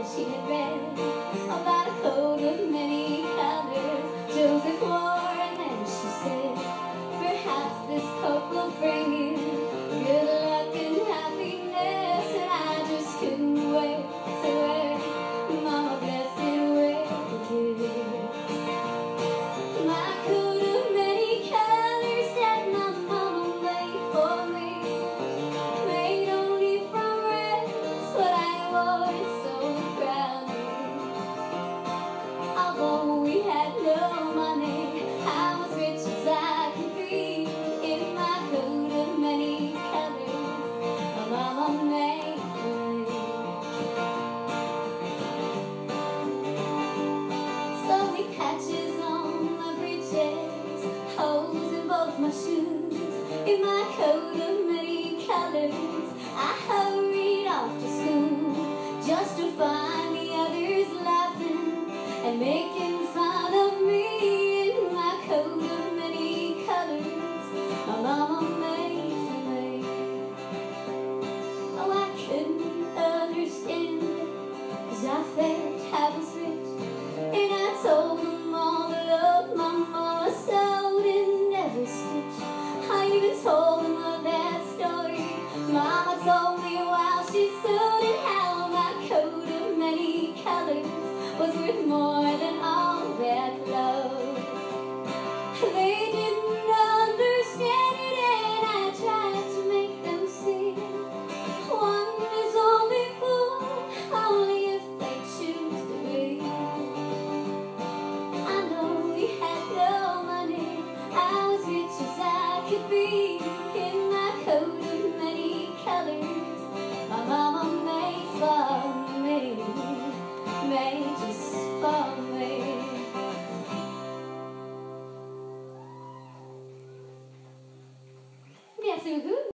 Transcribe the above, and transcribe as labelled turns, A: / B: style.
A: she had read about a coat of many colors Joseph wore, and then she said, perhaps this coat will bring you good luck and happiness. And I just couldn't wait to wear Mama blessed it with it. My coat of many colors that my mama made for me, made only from red, is what I wore so proudly. Although we had no money, I was rich as I could be in my coat of many colors my mama made for me. So many patches on my breeches, holes in both my shoes, in my coat of many colors I hurried off to school, just to find the others laughing and making fun of me in my coat of many colors my mama made for me. Oh, I couldn't understand it, 'cause I felt I was rich, and I told them all the love my mama sewed in every stitch. I even told them of that story Mama told me while she sewed, and how my coat of many colors was worth more than all that love. They didn't understand it, and I tried to make them see one is only fool, only if they choose to be. I know we had no money, I was rich as I could be in my coat of many colors my mama made for me, made just for me. Merci beaucoup.